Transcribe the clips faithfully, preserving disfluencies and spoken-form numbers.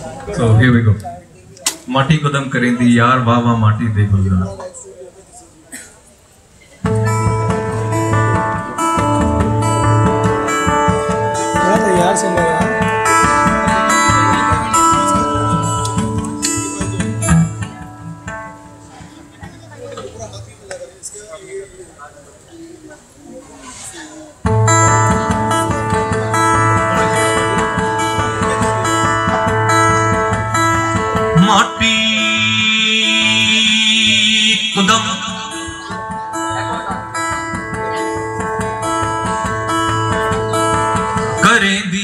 So here we go. माटी कदम करेंदी यार वाह वाह माटी दे गुलजार। यार सिंगर यार माटी कदम करेंदी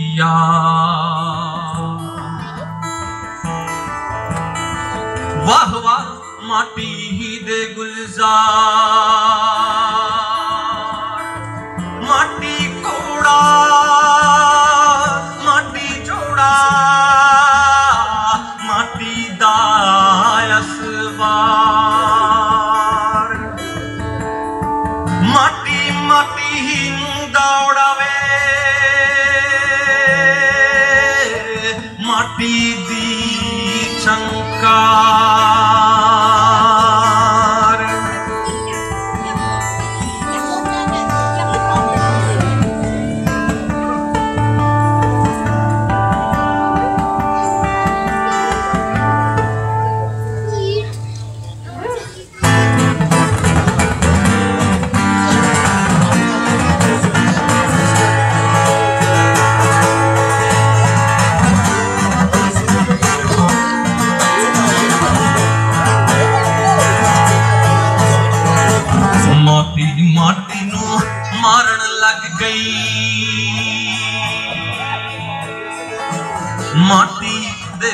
वाह वाह माटी दे गुलजार। माटी कोड़ा माटी जोड़ा माटी दायसवार। माटी माटी दौड़ावे माटी दी चंकार। माटी माटी नू मारन लग गई माटी दे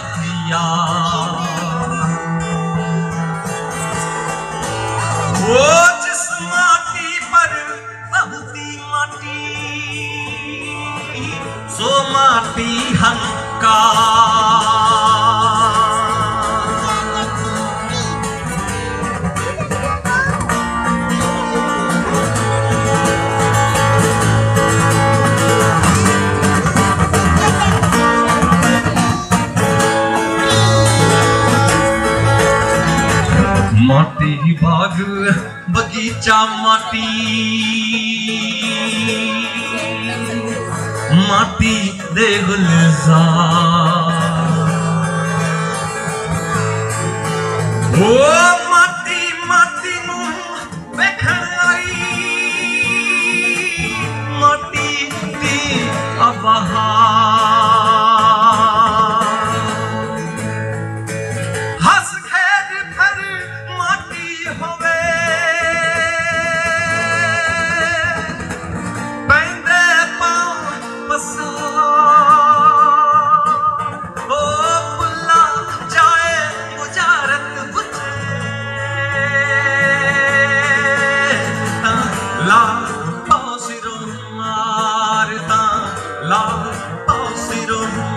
हथियार। वो जिस माटी पर बहुती माटी सो माटी हंकार। माटी बाग बगीचा माटी माटी दे गुलजार। ओ माटी माटी नू वेखण आई माटी दी अबहार। हस खेद फिर माटी होवे पैंदे पाँव पसार। ओ बुला जाए मुजारत बुझे ला पाँव सिरों मारता ला पाँव सिरों